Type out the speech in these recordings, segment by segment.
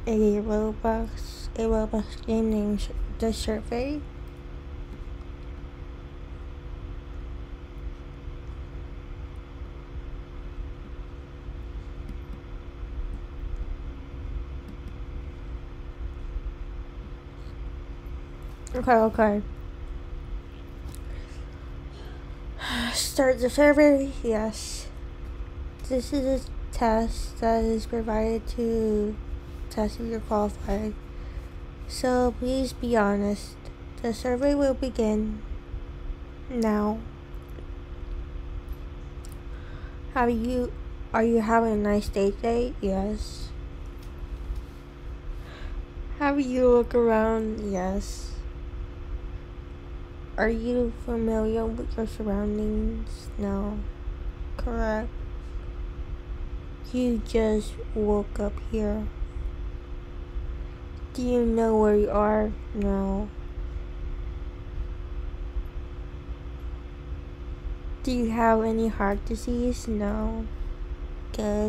a Roblox game named The Survey. Okay. Start the survey? Yes. This is a test that is provided to test if you're qualified. So please be honest. The survey will begin now. Are you having a nice day today? Yes. Have you look around? Yes. Are you familiar with your surroundings? No. Correct. You just woke up here. Do you know where you are? No. Do you have any heart disease? No. Good.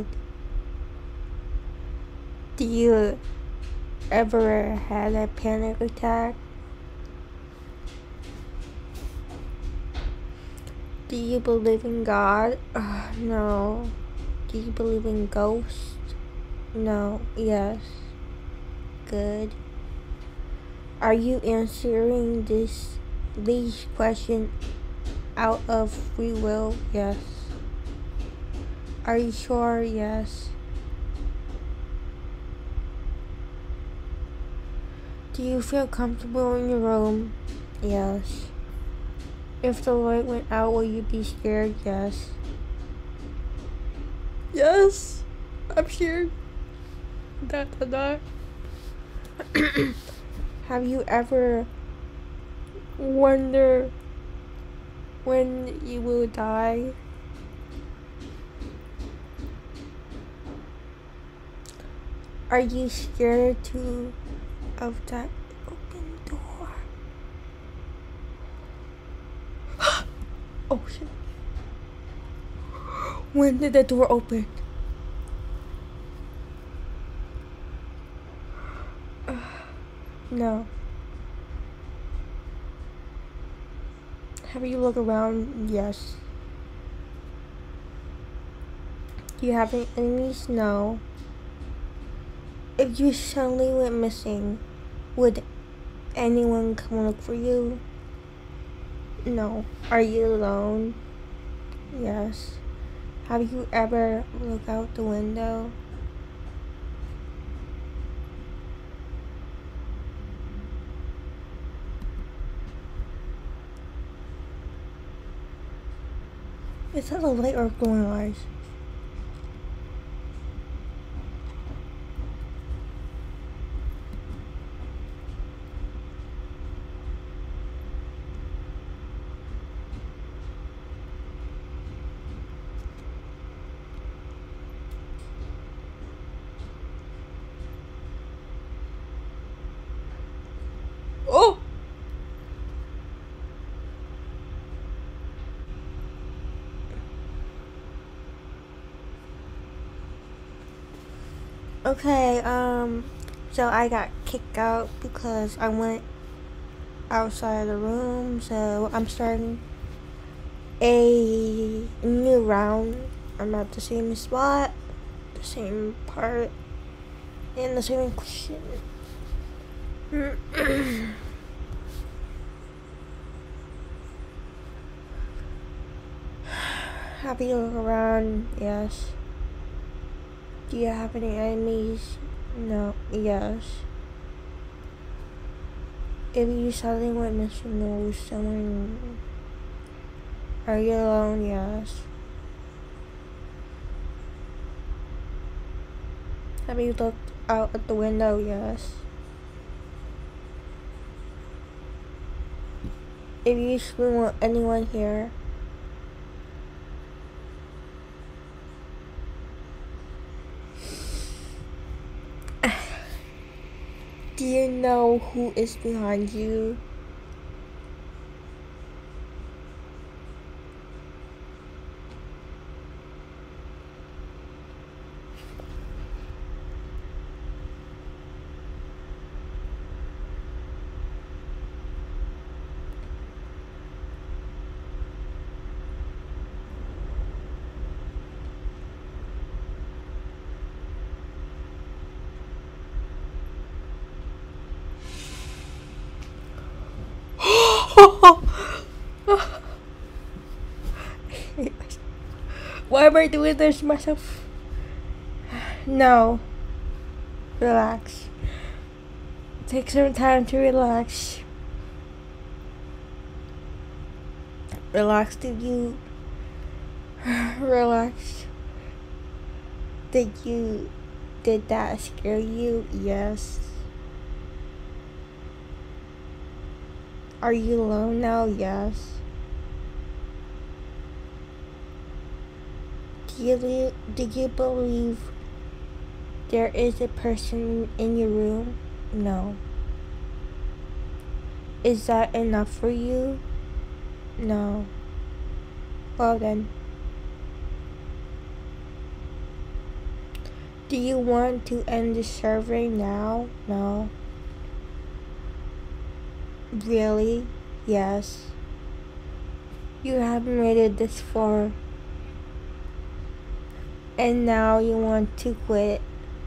Do you ever had a panic attack? Do you believe in God? No. Do you believe in ghosts? No. Yes. Good. Are you answering these questions out of free will? Yes. Are you sure? Yes. Do you feel comfortable in your room? Yes. If the light went out, will you be scared? Yes. Yes. I'm scared. That. Have you ever wondered when you will die? Are you scared of that open door? Oh shit. When did the door open? No. Have you looked around? Yes. Do you have any enemies? No. If you suddenly went missing, would anyone come look for you? No. Are you alone? Yes. Have you ever looked out the window? Is that a light or glowing eyes? Oh! Okay, so I got kicked out because I went outside of the room, so I'm starting a new round. I'm at the same spot, the same part, and the same question. Have you look around? Yes. Do you have any enemies? No. Yes. If you suddenly went missing, there was someone. Are you alone? Yes. Have you looked out at the window? Yes. If you scream, will anyone here? Do you know who is behind you? am I doing this to myself? No. Relax. Take some time to relax. Relax. Did you relax? Did that scare you? Yes. Are you alone now? Yes. Do you believe there is a person in your room? No. Is that enough for you? No. Well then. Do you want to end the survey now? No. Really? Yes. You haven't made it this far. And now you want to quit.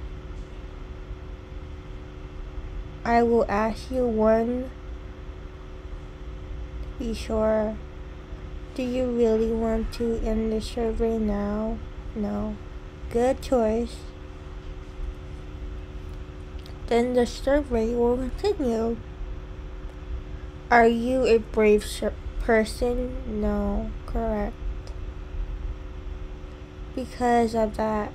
I will ask you one. Be sure. Do you really want to end the survey now? No. Good choice. Then the survey will continue. Are you a brave person? No. Correct. Because of that,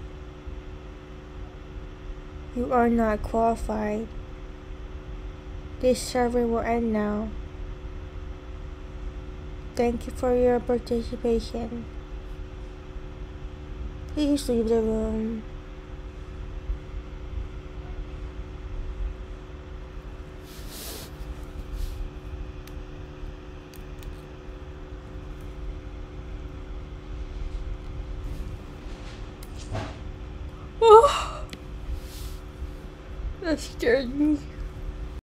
you are not qualified. This survey will end now. Thank you for your participation. Please leave the room. Oh, that scared me.